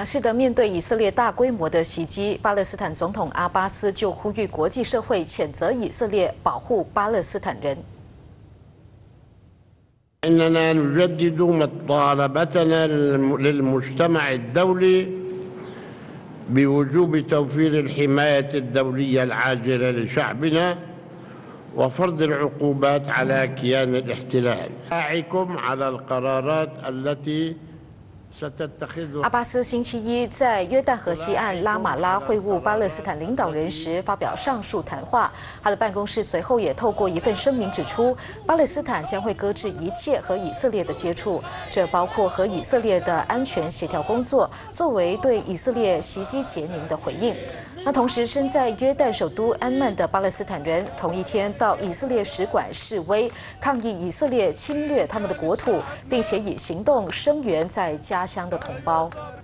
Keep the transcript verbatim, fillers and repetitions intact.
是的，面对以色列大规模的袭击，巴勒斯坦总统阿巴斯就呼吁国际社会谴责以色列，保护巴勒斯坦人。 إننا نجدد مطالبتنا للمجتمع الدولي بوجوب توفير الحماية الدولية العاجلة لشعبنا وفرض العقوبات على كيان الاحتلال. أعيكم على القرارات التي 阿巴斯星期一在约旦河西岸拉马拉会晤巴勒斯坦领导人时发表上述谈话。他的办公室随后也透过一份声明指出，巴勒斯坦将会搁置一切和以色列的接触，这包括和以色列的安全协调工作，作为对以色列袭击杰宁的回应。 那同时，身在约旦首都安曼的巴勒斯坦人，同一天到以色列使馆示威，抗议以色列侵略他们的国土，并且以行动声援在家乡的同胞。